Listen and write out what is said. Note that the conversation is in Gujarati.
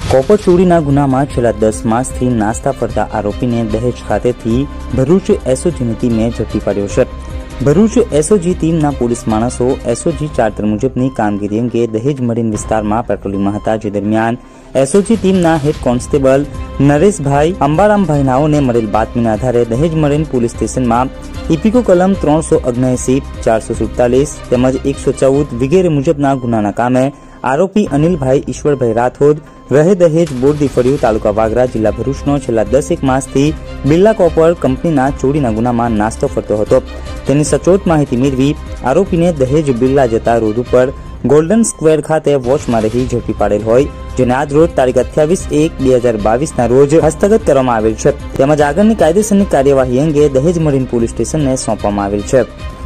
કોપર ચોરીના ગુનામાં છેલ્લા 10 માસથી નાસ્તા ફરતા આરોપીને દહેજ ખાતેથી ભરૂચ એસઓજીની ટીમે ઝડપી પાડ્યો છે। ભરૂચ એસઓજી ટીમના પોલીસ માણસો એસઓજી ચાર્ટર મુજબની કામગીરી અંગે દહેજ મરીન વિસ્તારમાં પેટ્રોલિંગમાં હતા, જે દરમિયાન એસઓજી ટીમના હેડ કોન્સ્ટેબલ નરેશભાઈ અંબારામભાઈ નાઓને મળેલ બાતમીના આધારે દહેજ મરીન પોલીસ સ્ટેશનમાં ઇપિકો કલમ 379, 447 તેમજ 114 વગેરે મુજબના ગુનાના કામે આરોપી અનિલભાઈ ઈશ્વરભાઈ રાઠોડ રહે દહેજ બોરડી ફળિયું તાલુકા વાગરા જિલ્લા ભરૂચનો છેલ્લા 10 માસથી બિરલા કોપર કંપનીના ચોરીના ગુનામાં નાસ્તો ફરતો હતો। તેની સચોટ માહિતી મેળવી આરોપીને દહેજ બિરલા જતા રોડ ઉપર ગોલ્ડન સ્ક્વેર ખાતે વોચમાં રહી ઝડપી પાડેલ હોય, જેને આજ રોજ તારીખ 28/1/2022 રોજ હસ્તગત કરવામાં આવેલ છે, તેમજ આગળની કાયદેસરની કાર્યવાહી અંગે દહેજ મરીન પોલીસ સ્ટેશનને સોંપવામાં આવેલ છે।